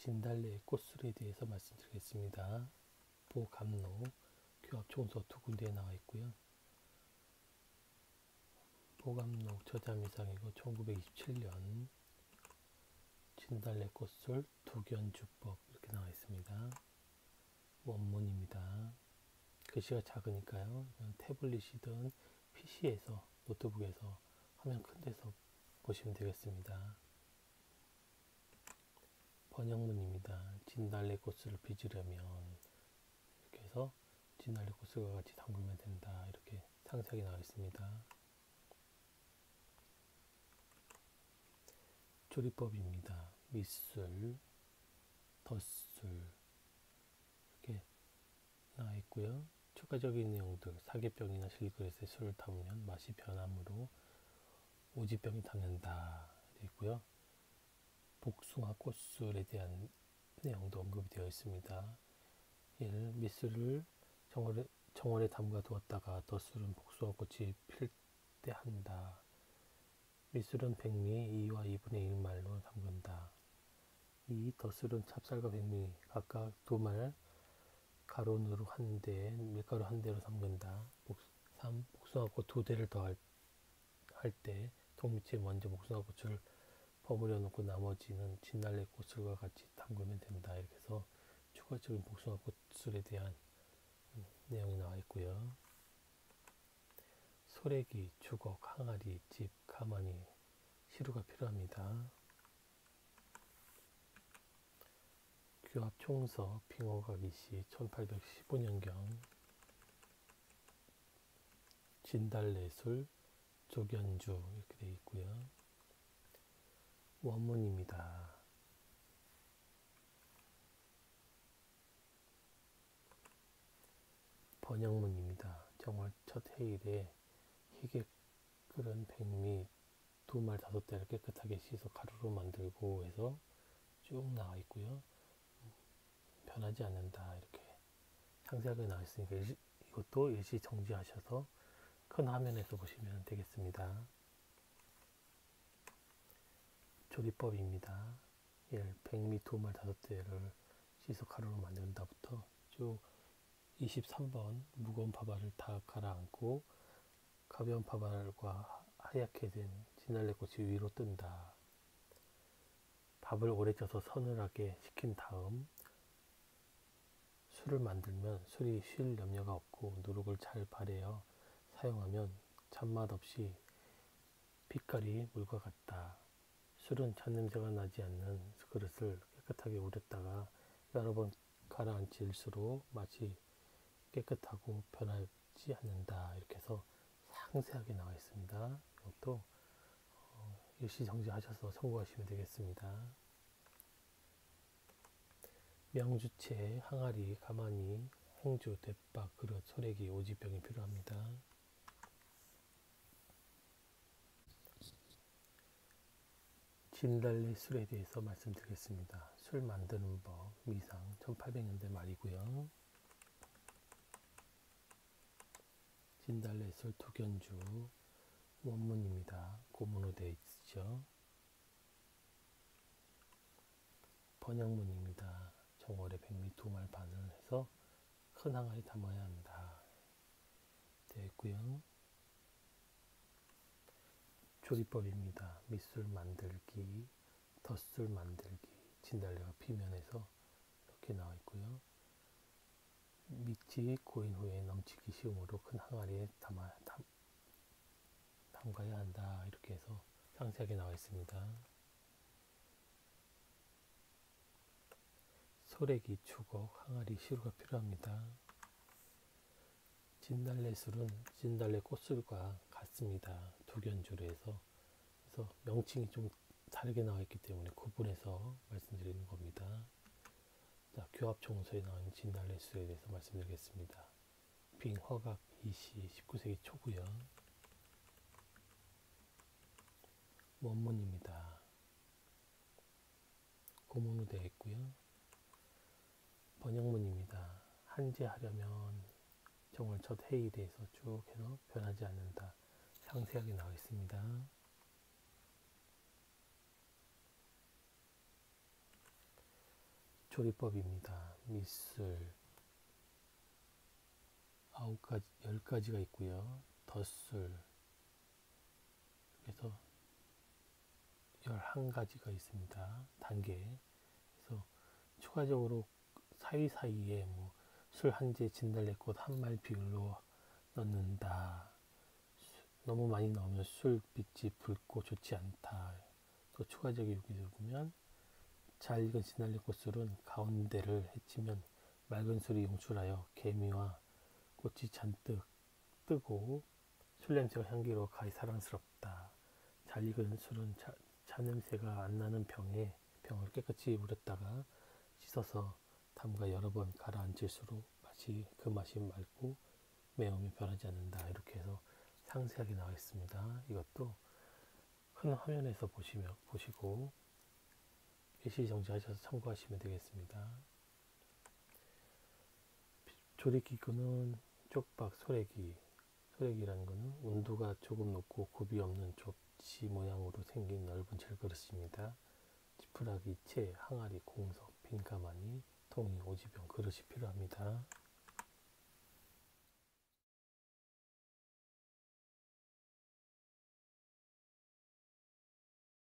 진달래의 꽃술에 대해서 말씀드리겠습니다. 보감록, 교합총서 두 군데에 나와 있고요. 보감록 저자미상이고 1927년 진달래 꽃술 두견주법 이렇게 나와 있습니다. 원문입니다. 글씨가 작으니까요. 태블릿이든 PC에서 노트북에서 화면 큰 데서 보시면 되겠습니다. 번역문입니다. 진달래 꽃을 빚으려면 이렇게 해서 진달래 꽃과 같이 담그면 된다. 이렇게 상세하게 나와 있습니다. 조리법입니다. 밑술, 덧술 이렇게 나와 있고요. 추가적인 내용들 사계병이나 실그릇에 술을 담으면 맛이 변하므로 오지병이 닦는다 되어 있고요. 복숭아 꽃술에 대한 내용도 언급이 되어 있습니다. 1. 밑술을 정월에 담가 두었다가 덧술은 복숭아 꽃이 필 때 한다. 밑술은 백미 2와 2분의 1말로 담근다. 2. 덧술은 찹쌀과 백미 각각 2말 가론으로 한 대, 밀가루 한 대로 담근다. 3. 복숭아꽃 2대를 더할 때 통미치에 먼저 복숭아꽃을 버무려 놓고 나머지는 진달래 꽃술과 같이 담그면 된다. 이렇게 해서 추가적인 복숭아 꽃술에 대한 내용이 나와 있고요. 소래기, 주걱, 항아리, 집, 가마니, 시루가 필요합니다. 교합총서, 빙어가기시 1815년경 진달래술, 조견주 이렇게 되어 있고요. 원문입니다. 번역문입니다. 정월 첫 해일에 희게 끓은 백미 2말 5대를 깨끗하게 씻어 가루로 만들고 해서 쭉 나와 있고요. 변하지 않는다 이렇게 상세하게 나와 있으니까 이것도 일시 정지하셔서 큰 화면에서 보시면 되겠습니다. 조리법입니다. 1. 백미 2말 5대를 씻어 가루로 만든다부터 쭉 23번 무거운 밥알을 다 가라앉고 가벼운 밥알과 하얗게 된 진달래꽃이 위로 뜬다. 밥을 오래 쪄서 서늘하게 식힌 다음 술을 만들면 술이 쉴 염려가 없고 누룩을 잘 발해여 사용하면 잔맛 없이 빛깔이 물과 같다. 술은 잔냄새가 나지 않는 그릇을 깨끗하게 우렸다가 여러 번 가라앉힐수록 맛이 깨끗하고 변하지 않는다. 이렇게 해서 상세하게 나와 있습니다. 이것도 일시정지 하셔서 참고하시면 되겠습니다. 명주체, 항아리, 가마니, 행주, 대박, 그릇, 소래기, 오지병이 필요합니다. 진달래 술에 대해서 말씀드리겠습니다. 술 만드는 법, 미상 1800년대 말이고요. 진달래 술 두견주 원문입니다. 고문으로 되어 있죠. 번역문입니다. 정월에 백미 2말 반을 해서 큰 항아리 담아야 한다. 되어 있고요. 조리법입니다. 밑술 만들기, 덧술 만들기, 진달래가 피면에서 이렇게 나와 있고요. 밑이 고인 후에 넘치기 쉬우므로 큰 항아리에 담가야 한다. 이렇게 해서 상세하게 나와 있습니다. 소래기, 주걱, 항아리, 시루가 필요합니다. 진달래 술은 진달래 꽃술과 같습니다. 두견주로 해서 그래서 명칭이 좀 다르게 나와 있기 때문에 구분해서 말씀드리는 겁니다. 자, 교합총서에 나온 진달래 술에 대해서 말씀드리겠습니다. 빙허각 이시 19세기 초고요. 원문입니다. 고문으로 되어 있고요. 번역문입니다. 한제하려면 정월 첫 해일에서 쭉 해서 변하지 않는다. 상세하게 나와 있습니다. 조리법입니다. 밑술 9가지, 10가지가 있고요. 덧술 그래서 11가지가 있습니다. 단계. 그래서 추가적으로 사이사이에 뭐 술 한 재 진달래꽃 한 말 비율로 넣는다. 너무 많이 넣으면 술빛이 붉고 좋지 않다. 또 추가적인 요기를 보면 잘 익은 진달래꽃 술은 가운데를 헤치면 맑은 술이 용출하여 개미와 꽃이 잔뜩 뜨고 술 냄새가 향기로 가히 사랑스럽다. 잘 익은 술은 차 냄새가 안 나는 병을 깨끗이 우렸다가 씻어서 담가 여러 번 가라앉힐수록 그 맛이 맑고 매움이 변하지 않는다. 이렇게 해서 상세하게 나와 있습니다. 이것도 큰 화면에서 보시고 일시정지하셔서 참고하시면 되겠습니다. 조리기구는 쪽박 소래기라는 것은 온도가 조금 높고 굽이 없는 좁지 모양으로 생긴 넓은 질그릇입니다. 지푸라기, 채, 항아리, 공석, 빈 가마니, 통이, 오지병, 그릇이 필요합니다.